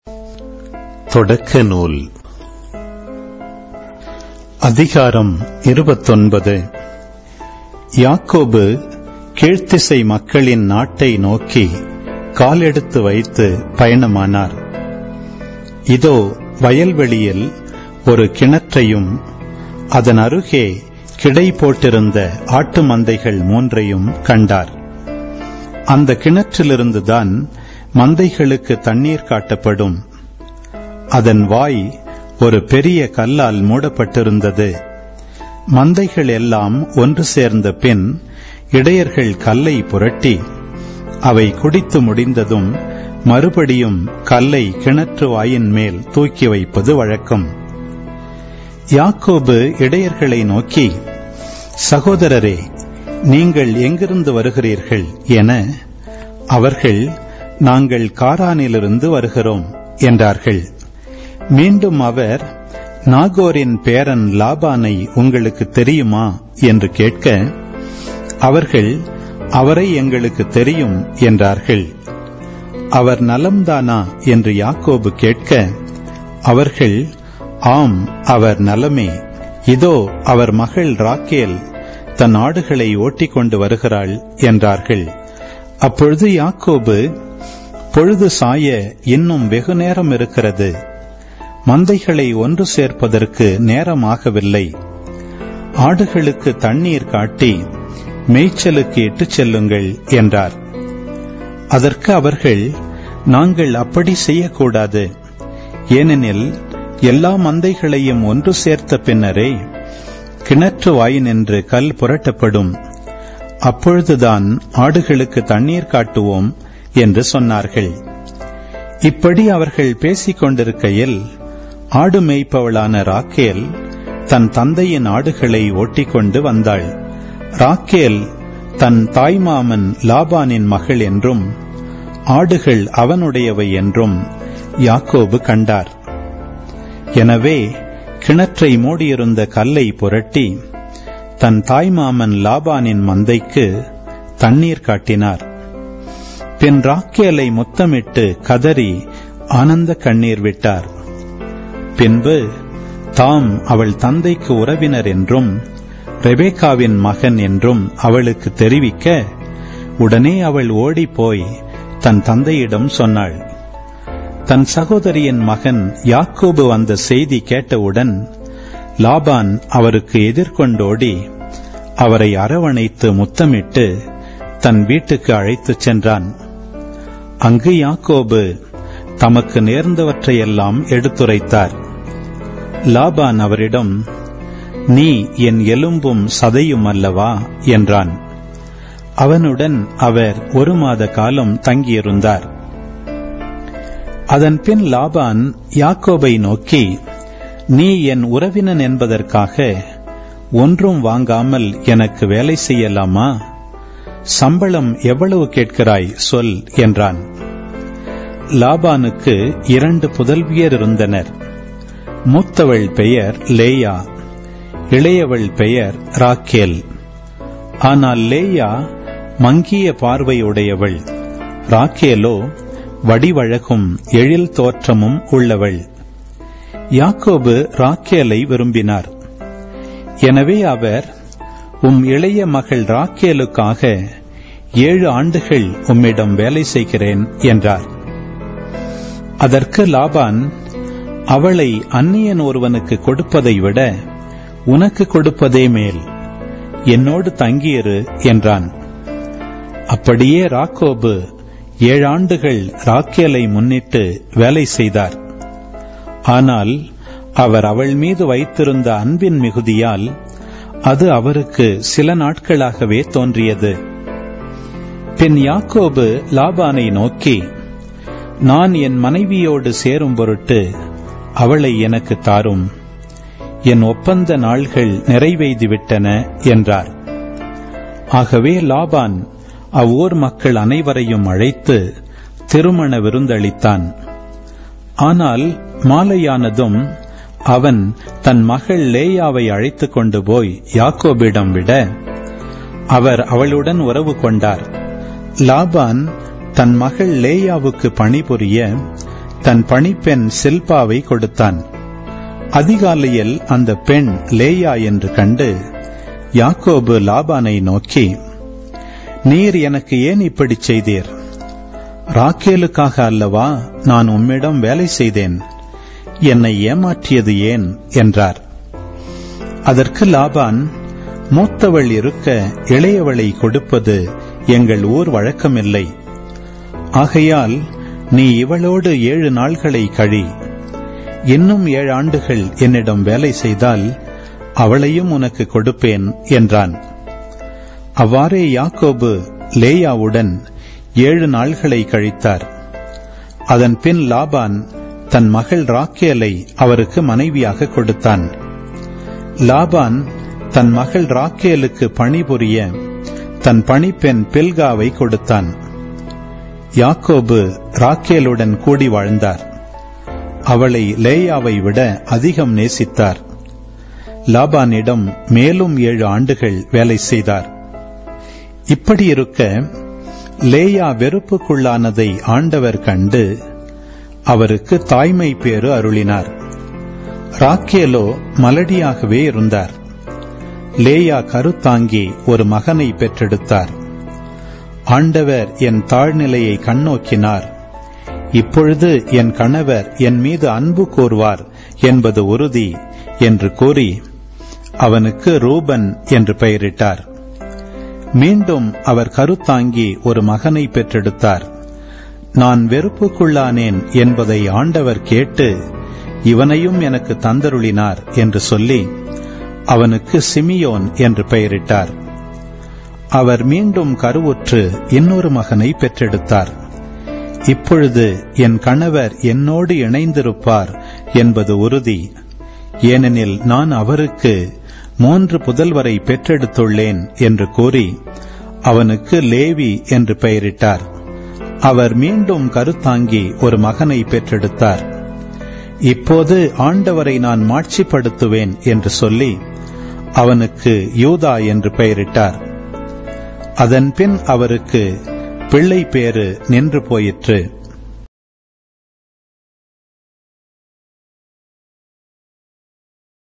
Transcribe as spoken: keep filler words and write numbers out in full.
தொடக்க நூல் அதிகாரம் இருபத்தொன்பது. யாக்கோபு கீழ்த்திசை மக்களின் நாட்டை நோக்கி காலெடுத்து வைத்து பயணமானார். இதோ வயல்வெளியில் ஒரு கிணற்றையும் அதன் அருகே கிடை போட்டிருந்த ஆட்டு மந்தைகள் மூன்றையும் கண்டார். அந்த கிணற்றிலிருந்துதான் மந்தைகளுக்கு தண்ணீர் காட்டப்படும். அதன் வாய் ஒரு பெரிய கல்லால் மூடப்பட்டிருந்தது. மந்தைகள் எல்லாம் ஒன்று சேர்ந்த பின் இடையர்கள் கல்லை புரட்டி அவை குடித்து முடிந்ததும் மறுபடியும் கல்லை கிணற்று வாயின் மேல் தூக்கி வைப்பது வழக்கம். யாக்கோபு இடையர்களை நோக்கி, சகோதரரே, நீங்கள் எங்கிருந்து வருகிறீர்கள் என, அவர்கள், நாங்கள் காரானிலிருந்து வருகிறோம் என்றார்கள். மீண்டும் அவர், நாகோரின் பேரன் லாபானை உங்களுக்கு தெரியுமா என்று கேட்க, அவர்கள், அவரை எங்களுக்கு தெரியும் என்றார்கள். அவர் நலம்தானா என்று யாக்கோபு கேட்க, அவர்கள், ஆம், அவர் நலமே. இதோ அவர் மகள் ராக்கேல் தன் ஆடுகளை ஓட்டிக் கொண்டு வருகிறாள் என்றார்கள். அப்பொழுது யாக்கோபு, பொழுது சாய இன்னும் வெகு நேரம் இருக்கிறது, மந்தைகளை ஒன்று சேர்ப்பதற்கு நேரமாகவில்லை. ஆடுகளுக்கு தண்ணீர் காட்டி மேய்ச்சலுக்கு இட்டுச் செல்லுங்கள் என்றார். அதற்கு அவர்கள், நாங்கள் அப்படி செய்யக்கூடாது. ஏனெனில் எல்லா மந்தைகளையும் ஒன்று சேர்த்த பின்னரே கிணற்று வாயினின்று கல் புரட்டப்படும். அப்பொழுதுதான் ஆடுகளுக்கு தண்ணீர் காட்டுவோம் என்று சொன்னார்கள். இப்படி அவர்கள் பேசிக் கொண்டிருக்கையில் ஆடு மேய்ப்பவளான ராக்கேல் தன் தந்தையின் ஆடுகளை ஓட்டிக்கொண்டு வந்தாள். ராக்கேல் தன் தாய்மாமன் லாபானின் மகள் என்றும் ஆடுகள் அவனுடையவை என்றும் யாக்கோபு கண்டார். எனவே கிணற்றை மூடியிருந்த கல்லை புரட்டி தன் தாய்மாமன் லாபானின் மந்தைக்கு தண்ணீர் காட்டினார். பின் ராக்கேலை முத்தமிட்டு கதறி ஆனந்த கண்ணீர் விட்டார். பின்பு தாம் அவள் தந்தைக்கு உறவினர் என்றும் ரெபேக்காவின் மகன் என்றும் அவளுக்கு தெரிவிக்க, உடனே அவள் ஓடிப்போய் தன் தந்தையிடம் சொன்னாள். தன் சகோதரியின் மகன் யாக்கோபு வந்த செய்தி கேட்டவுடன் லாபான் அவருக்கு எதிர்கொண்டோடி அவரை அரவணைத்து முத்தமிட்டு தன் வீட்டுக்கு அழைத்துச் சென்றான். அங்கு யாக்கோபு தமக்கு நேர்ந்தவற்றையெல்லாம் எடுத்துரைத்தார். லாபான் அவரிடம், நீ என் எலும்பும் சதையும் அல்லவா என்றான். அவனுடன் அவர் ஒரு மாத காலம் தங்கியிருந்தார். அதன் பின் லாபான் யாக்கோபை நோக்கி, நீ என் உறவினன் என்பதற்காக ஒன்றும் வாங்காமல் எனக்கு வேலை செய்யலாமா? சம்பளம் எவ்வளவு கேட்கிறாய் சொல் என்றான். லாபானுக்கு இரண்டு புதல்வியர் இருந்தனர். மூத்தவள் பெயர் லேயா, இளையவள் பெயர் ராக்கேல். ஆனால் லேயா மங்கிய பார்வையுடையவள், ராக்கேலோ வடிவழகும் எழில் தோற்றமும் உள்ளவள். யாக்கோபு ராக்கேலை விரும்பினார். எனவே அவர், உம் இளைய மகள் ராக்கேலுக்காக ஏழு ஆண்டுகள் உம்மிடம் வேலை செய்கிறேன் என்றார். அதற்கு லாபான், அவளை அந்நியன் ஒருவனுக்கு கொடுப்பதை விட உனக்கு கொடுப்பதே மேல், என்னோடு தங்கியிரு என்றான். அப்படியே யாக்கோபு ஏழாண்டுகள் ராக்கேலை முன்னிட்டு வேலை செய்தார். ஆனால் அவர் அவள் மீது வைத்திருந்த அன்பின் மிகுதியால் அது அவருக்கு சில நாட்களாகவே தோன்றியது. பின் யாக்கோபு லாபானை நோக்கி, நான் என் மனைவியோடு சேரும் பொருட்டு அவளை எனக்கு தாரும், என் ஒப்பந்த நாள்கள் நிறைவேறிவிட்டன என்றார். ஆகவே லாபான் அவ்வூர் மக்கள் அனைவரையும் அழைத்து திருமண விருந்தளித்தான். ஆனால் மாலையானதும் அவன் தன் மகள் லேயாவை அழைத்துக் கொண்டு போய் யாக்கோபிடம் விட, அவர் அவளுடன் உறவு கொண்டார். லாபான் தன் மகள் லேயாவுக்கு பணிபுரிய தன் பணிப்பெண் சில்பாவை கொடுத்தான். அதிகாலையில் அந்த பெண் லேயா என்று கண்டு யாக்கோபு லாபானை நோக்கி, நீர் எனக்கு ஏன் இப்படி செய்தீர்? ராக்கேலுக்காக அல்லவா நான் உம்மிடம் வேலை செய்தேன், என்னை ஏமாற்றியது ஏன் என்றார். அதற்கு லாபான், மூத்தவள் இருக்க இளையவளை கொடுப்பது எங்கள் ஊர் வழக்கமில்லை. ஆகையால் நீ இவளோடு ஏழு நாள்களை கழி. இன்னும் ஏழு ஆண்டுகள் என்னிடம் வேலை செய்தால் அவளையும் உனக்கு கொடுப்பேன் என்றான். அவ்வாறே யாக்கோபு லேயாவுடன் ஏழு நாள்களை கழித்தார். அதன் பின் லாபான் தன் மகள் ராக்கேலை அவருக்கு மனைவியாக கொடுத்தான். லாபான் தன் மகள் ராக்கேலுக்கு பணிபுரிய தன் பணிப்பெண் பில்காவை கொடுத்தான். யாக்கோபு ராக்கேலுடன் கூடி வாழ்ந்தார். அவளை லேயாவை விட அதிகம் நேசித்தார். லாபானிடம் மேலும் ஏழு ஆண்டுகள் வேலை செய்தார். இப்படி இருக்க லேயா வெறுப்புக்குள்ளானதை ஆண்டவர் கண்டு அவருக்கு தாய்மை பேறு அருளினார். ராக்கேலோ மலடியாகவே இருந்தார். லேயா கருத்தாங்கி ஒரு மகனை பெற்றெடுத்தார். ஆண்டவர் என் தாழ்நிலையை கண்ணோக்கினார். இப்பொழுது என் கணவர் என் மீது அன்பு கூர்வார் என்பது உறுதி என்று கூறி அவனுக்கு ரூபன் என்று பெயரிட்டார். மீண்டும் அவர் கருத்தாங்கி ஒரு மகனை பெற்றெடுத்தார். நான் வெறுப்புக்குள்ளானேன் என்பதை ஆண்டவர் கேட்டு இவனையும் எனக்கு தந்தருளினார் என்று சொல்லி அவனுக்கு சிமியோன் என்று பெயரிட்டார். அவர் மீண்டும் கருவுற்று இன்னொரு மகனை பெற்றெடுத்தார். இப்பொழுது என் கணவர் என்னோடு இணைந்திருப்பார் என்பது உறுதி, ஏனெனில் நான் அவருக்கு மூன்று புதல்வரை பெற்றெடுத்துள்ளேன் என்று கூறி அவனுக்கு லேவி என்று பெயரிட்டார். அவர் மீண்டும் கருத்தாங்கி ஒரு மகனை பெற்றெடுத்தார். இப்போது ஆண்டவரை நான் மாட்சிப்படுத்துவேன் என்று சொல்லி அவனுக்கு யூதா என்று பெயரிட்டார். அதன்பின் அவருக்கு பிள்ளை பேறு நின்று போயிற்று.